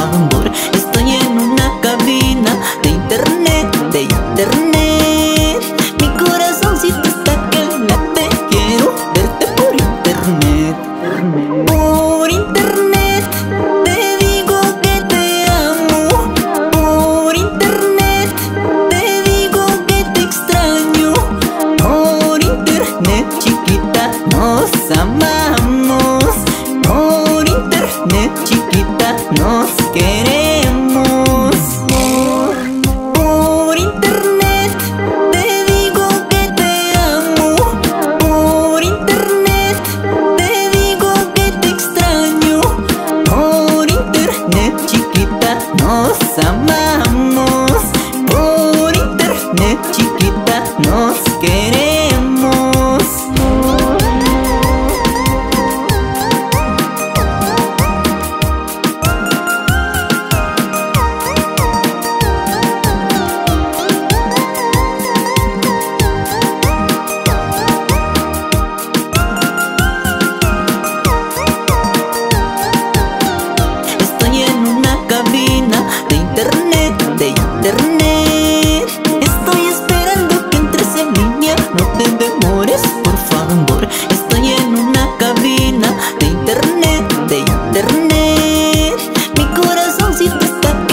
favor. Estoy en una cabina de internet, de internet. Mi corazoncito está que late, quiero verte por internet. Por internet te digo que te amo. Por internet te digo que te extraño. Por internet, chiquita, nos amamos. Por internet, chiquita, nos queremos. Por internet te digo que te amo. Por internet te digo que te extraño. Por internet, chiquita, nos amamos. Por internet, chiquita, nos queremos. Estoy en una cabina de internet, de internet. Estoy esperando que entres en línea, no te demores, por favor. Estoy en una cabina de internet, de internet. Mi corazoncito está